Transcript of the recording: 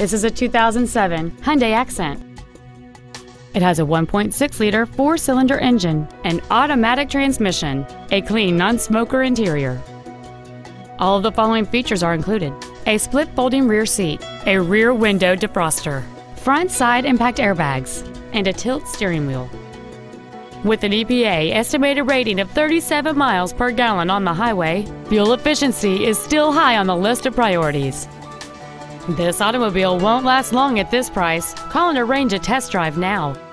This is a 2007 Hyundai Accent. It has a 1.6-liter four-cylinder engine, an automatic transmission, a clean non-smoker interior. All of the following features are included: a split folding rear seat, a rear window defroster, front side impact airbags, and a tilt steering wheel. With an EPA estimated rating of 37 miles per gallon on the highway, fuel efficiency is still high on the list of priorities. This automobile won't last long at this price. Call and arrange a test drive now.